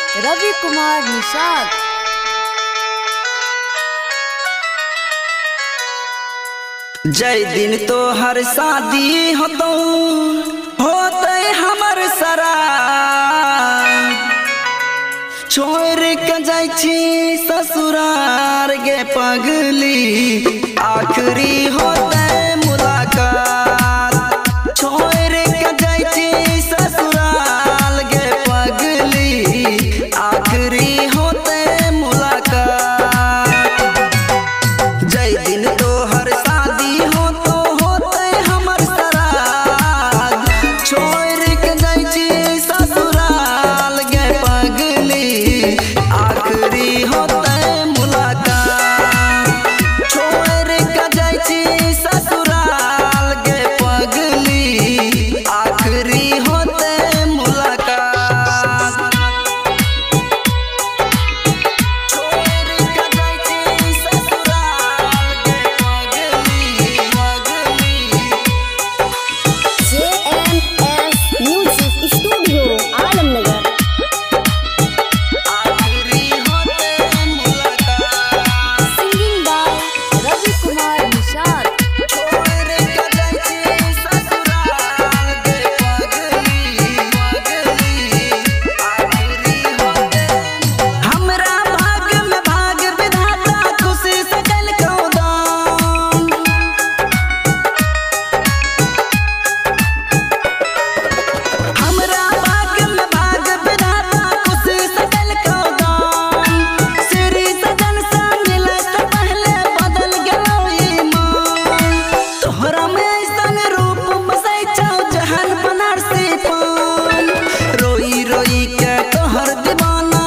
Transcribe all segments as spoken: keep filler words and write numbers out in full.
रवि कुमार निषाद। जय दिन तो हर शादी होतो होते हमर सरा छोड़ के जाय छी ससुरार गे पगली आखिरी होते मुलाकात छोड़ के जाय छी ससुराल गे पगली आखिरी होते मुलाकात। जय दिन तो हर शादी होतो होते हमर सराग छोड़ के जाय छी ससुराल गे पगली आखिरी होते मुलाकात छोड़ के जाय छी ससुराल गे पगली आखिरी होते मुलाकात। छोड़ के जाय छी ससुराल गे पगली पगली J M S music studio Alamnagar. आखिरी होते मुलाकात। Singing by Ravi Kumar Nishad. छोड़ के जाय छी ससुराल गे पगली पगली आखिरी होते हमरा भाग में भाग विधाता खुशी से कल कौदान हमरा भाग में भाग विधाता खुशी से कल कौदान श्री सजन से मिले से पहले बदल गेलो ईमान तोहरा में ऐसन रूप बसै छौ जहन बनारसी पान रोई रोई के तोहर दीवाना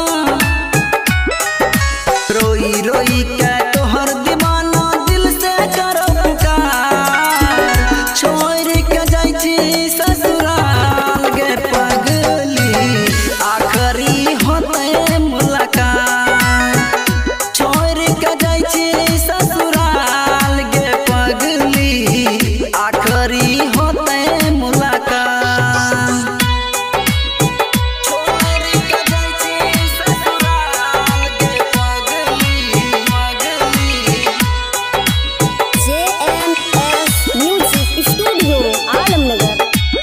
रोई रोई के तोहर दीवाना दिल से करो पुकार छोड़ के जाय छी ससुराल गे पगली आखिरी होते मुलाकात छोड़ के जाय छी ससुराल गे पगली आखिरी होते मुलाकात। छोड़ के जाय छी ससुराल गे पगली पगली J M S music studio Alamnagar.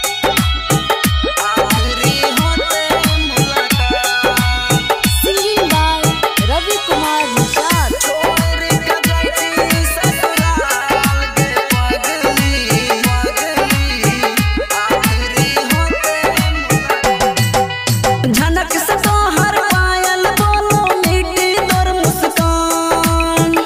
आखिरी होते मुलाकात। Singing by Ravi Kumar Nishad. छोड़ के जाय छी ससुराल गे पगली पगली आखिरी होते मुलाकात। झनक से तोहर पायल बोलो मीठी तोर मुस्कान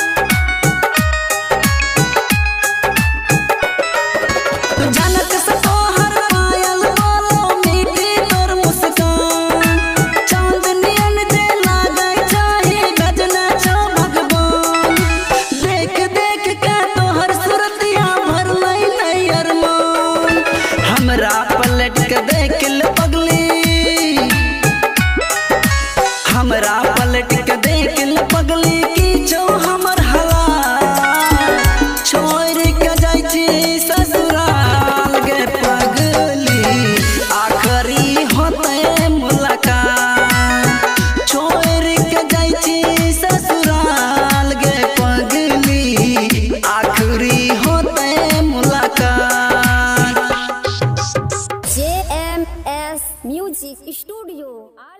झनक से तोहर पायल बोलो मीठी तोर मुस्कान चांदनियन जे लागे चाहे गजना छो भगवान देख देख के तोहर सुरतिया भर लई लई अरमान हमरा पलट के देख ले पगली हमरा पलट के देख ले पगली की छो हमर हालात छोड़ के जाय छी ससुराल गे पगली आखिरी होते मुलाकात छोड़ के जाय छी ससुराल गे पगली आखिरी होते मुलाकात। जे एम एस म्यूजिक स्टूडियो।